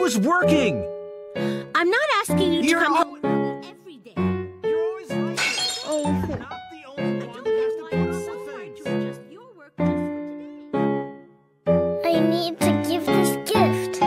was working! I'm not asking you to You're come home early every day. You're always like this. Oh. You're not the only one that has to put up with things. Adjust your work just for today. I need to give this gift.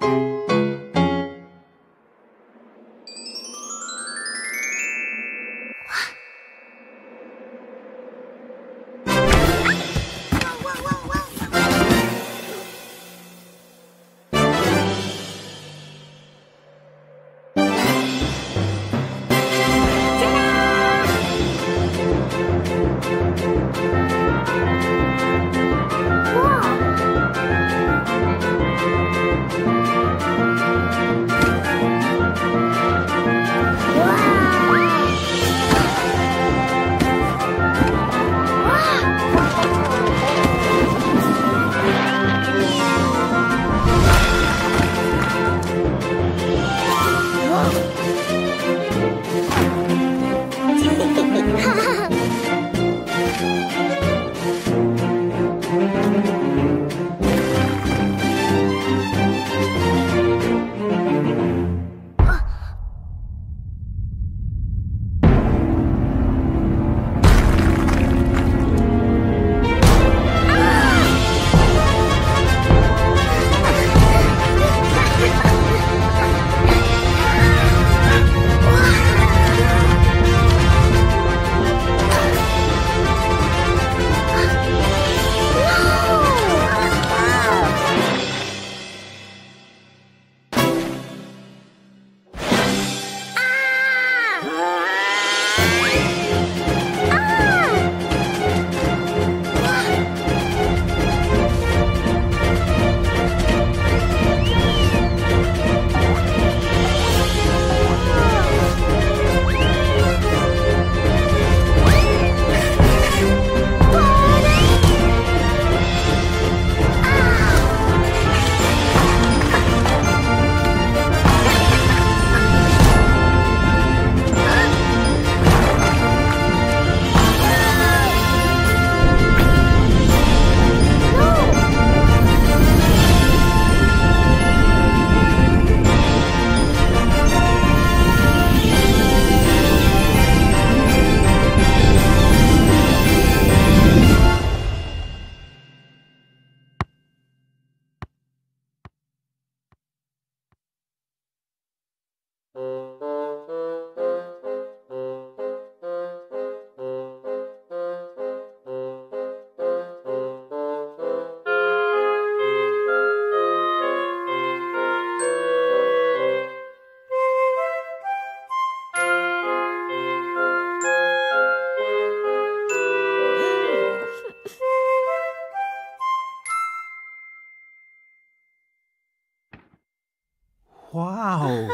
Wow.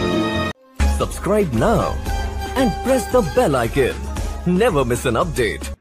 Subscribe now and press the bell icon. Never miss an update.